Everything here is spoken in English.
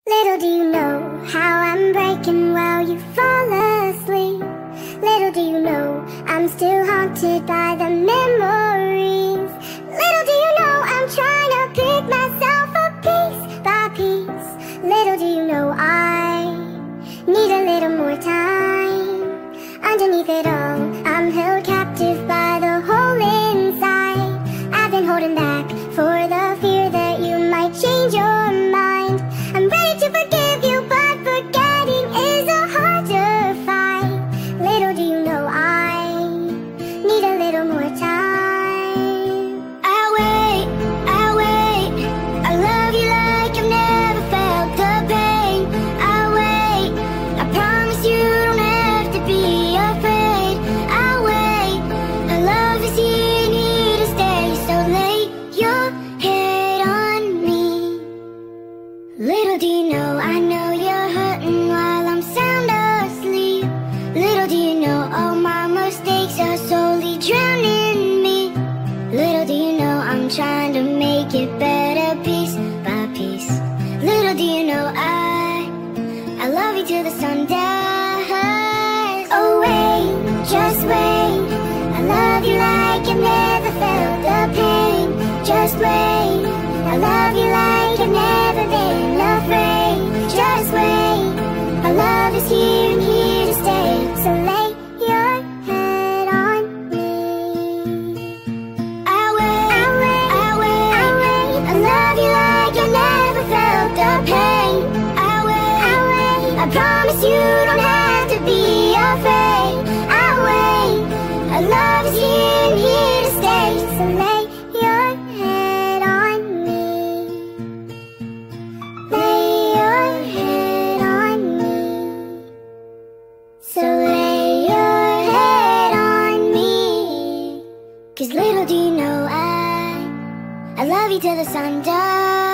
Little do you know how I'm breaking while you fall asleep. Little do you know I'm still haunted by the memories. Little do you know I'm trying to pick myself up piece by piece. Little do you know I need a little more time. Underneath it all, I'm held captive by the hole inside. I've been holding back for the fear that you might change your mind. I'm ready to forgive you, but forgetting is a harder fight. Little do you know I need a little more time. I'll wait, I love you like I've never felt the pain. I'll wait, I promise you don't have to be afraid. I'll wait, our love is here to stay, so lay your head on me. Little do you know, I know you're hurting while I'm sound asleep. Little do you know, all my mistakes are slowly drowning me. Little do you know, I'm trying to make it better piece by piece. Little do you know, I love you till the sun dies. Oh wait, just wait, I love you like I've never felt the pain. Just wait, I love you like I've never been afraid. Just wait, our love is here and here to stay, so lay your head on me. I'll wait, I love you like I never felt the pain. I'll wait, I promise you don't have to be afraid. I'll wait, our love is here and here to stay, so lay your head on me. Lay your head on me. So lay your head on me. 'Cause little do you know I love you till the sun dies.